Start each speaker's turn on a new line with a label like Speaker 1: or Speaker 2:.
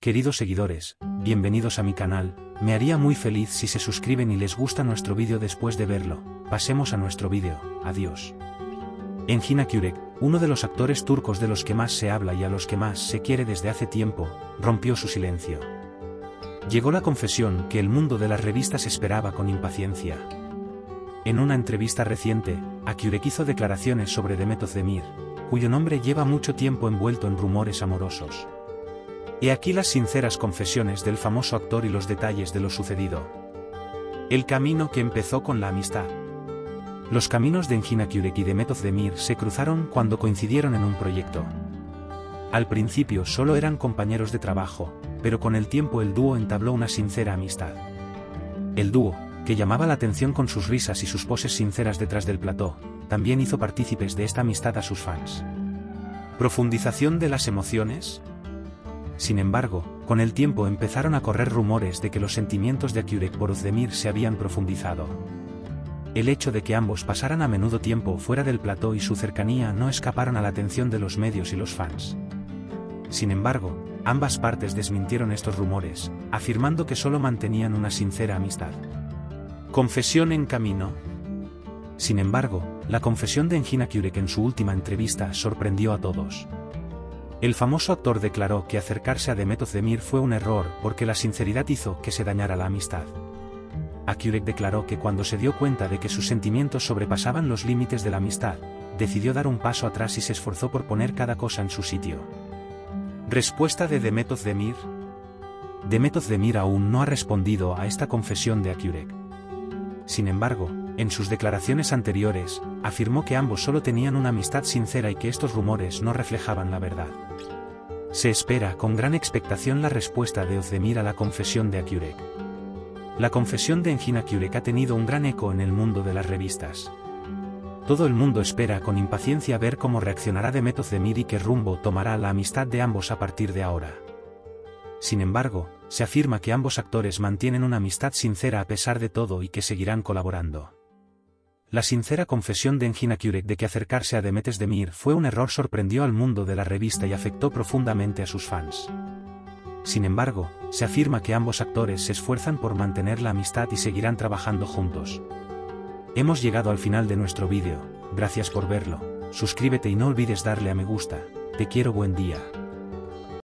Speaker 1: Queridos seguidores, bienvenidos a mi canal, me haría muy feliz si se suscriben y les gusta nuestro vídeo después de verlo. Pasemos a nuestro vídeo, adiós. Engin Akyürek, uno de los actores turcos de los que más se habla y a los que más se quiere desde hace tiempo, rompió su silencio. Llegó la confesión que el mundo de las revistas esperaba con impaciencia. En una entrevista reciente, Akyürek hizo declaraciones sobre Demet Özdemir, cuyo nombre lleva mucho tiempo envuelto en rumores amorosos. He aquí las sinceras confesiones del famoso actor y los detalles de lo sucedido. El camino que empezó con la amistad. Los caminos de Engin Akyürek y Demet Özdemir se cruzaron cuando coincidieron en un proyecto. Al principio solo eran compañeros de trabajo, pero con el tiempo el dúo entabló una sincera amistad. El dúo, que llamaba la atención con sus risas y sus poses sinceras detrás del plató, también hizo partícipes de esta amistad a sus fans. ¿Profundización de las emociones? Sin embargo, con el tiempo empezaron a correr rumores de que los sentimientos de Akyürek por Özdemir se habían profundizado. El hecho de que ambos pasaran a menudo tiempo fuera del plató y su cercanía no escaparon a la atención de los medios y los fans. Sin embargo, ambas partes desmintieron estos rumores, afirmando que solo mantenían una sincera amistad. ¿Confesión en camino? Sin embargo, la confesión de Engin Akyürek en su última entrevista sorprendió a todos. El famoso actor declaró que acercarse a Demet Özdemir fue un error porque la sinceridad hizo que se dañara la amistad. Akyürek declaró que cuando se dio cuenta de que sus sentimientos sobrepasaban los límites de la amistad, decidió dar un paso atrás y se esforzó por poner cada cosa en su sitio. ¿Respuesta de Demet Özdemir? Demet Özdemir aún no ha respondido a esta confesión de Akyürek. Sin embargo, en sus declaraciones anteriores, afirmó que ambos solo tenían una amistad sincera y que estos rumores no reflejaban la verdad. Se espera con gran expectación la respuesta de Özdemir a la confesión de Akyürek. La confesión de Engin Akyürek ha tenido un gran eco en el mundo de las revistas. Todo el mundo espera con impaciencia ver cómo reaccionará Demet Özdemir y qué rumbo tomará la amistad de ambos a partir de ahora. Sin embargo, se afirma que ambos actores mantienen una amistad sincera a pesar de todo y que seguirán colaborando. La sincera confesión de Engin Akyürek de que acercarse a Demet Özdemir fue un error sorprendió al mundo de la revista y afectó profundamente a sus fans. Sin embargo, se afirma que ambos actores se esfuerzan por mantener la amistad y seguirán trabajando juntos. Hemos llegado al final de nuestro vídeo, gracias por verlo, suscríbete y no olvides darle a me gusta, te quiero, buen día.